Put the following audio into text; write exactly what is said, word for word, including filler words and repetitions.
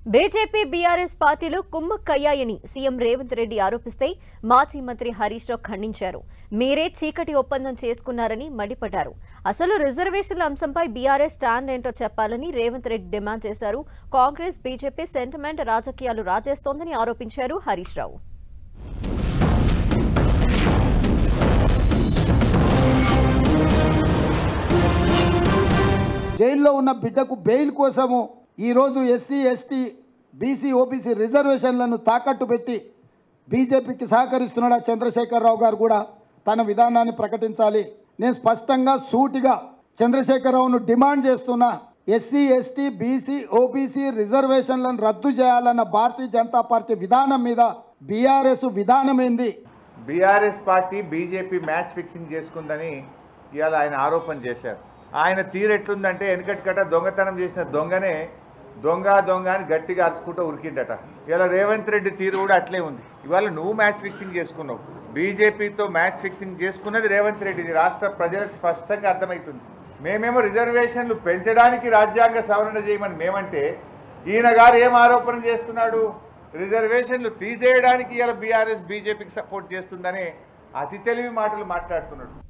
BJP BRS పార్టీలు కుమ్మక్కయ్యాయని CM Revanth Reddy ఆరోపిస్తే మాజీ మంత్రి హరీష్ రావు ఖండించారు. మీరే చీకటి ఒప్పందం చేసుకున్నారని మండిపడ్డారు. అసలు రిజర్వేషన్ల అంశంపై బీఆర్ఎస్ స్టాండ్ ఏంటో చెప్పాలని రేవంత్ రెడ్డి డిమాండ్ చేశారు. కాంగ్రెస్ బీజేపీ సెంటిమెంట్ రాజకీయాలు రాజేస్తోందని ఆరోపించారు హరీష్ రావు. జైల్లో ఉన్న బిడ్డకు బెయిల్ కోసము ఈరోజు ఎస్సీ ఎస్టీ బీసీ ఓబీసీ రిజర్వేషన్లను తాకట్టు పెట్టి బీజేపీకి సహకరిస్తున్నాడు చంద్రశేఖరరావు గారు కూడా తన విధానాన్ని ప్రకటించాలి. నేను స్పష్టంగా సూటిగా చంద్రశేఖరరావును డిమాండ్ చేస్తున్నా. ఎస్సీ ఎస్టీ బీసీ ఓబీసీ రిజర్వేషన్లను రద్దు చేయాలన్న భారతీయ జనతా పార్టీ విధానం మీద బీఆర్ఎస్ విధానం ఏంది? BRS party BJP match fixing చేసుకుందని ఇవాళ ఆయన ఆరోపణ చేశారు. ఆయన తీరు ఎట్లుందంటే వెనకటికట దొంగతనం చేసిన దొంగనే దొంగ దొంగ అని గట్టిగా అరుచుకుంటూ ఉరికిండట. ఇలా రేవంత్ రెడ్డి తీరు కూడా అట్లే ఉంది. ఇవాళ నువ్వు మ్యాచ్ ఫిక్సింగ్ చేసుకున్నావు, బీజేపీతో మ్యాచ్ ఫిక్సింగ్ చేసుకున్నది రేవంత్ రెడ్డి. రాష్ట్ర ప్రజలకు స్పష్టంగా అర్థమవుతుంది. మేమేమో రిజర్వేషన్లు పెంచడానికి రాజ్యాంగ సవరణ చేయమని మేమంటే ఈయన గారు ఏం ఆరోపణ చేస్తున్నాడు? రిజర్వేషన్లు తీసేయడానికి ఇలా బీఆర్ఎస్ బీజేపీకి సపోర్ట్ చేస్తుందని అతి తెలివి మాటలు మాట్లాడుతున్నాడు.